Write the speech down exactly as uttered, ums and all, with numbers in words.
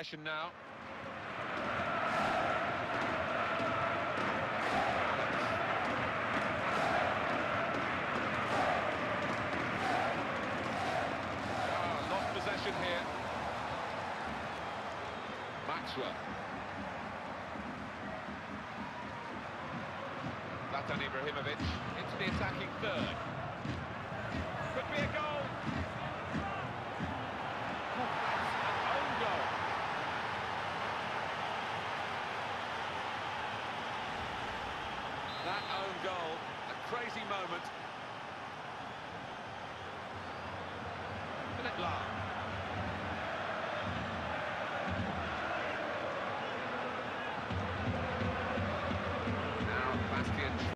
Now. Oh, lost possession here. Maxwell. Zlatan Ibrahimovic into the attacking third. Could be a goal.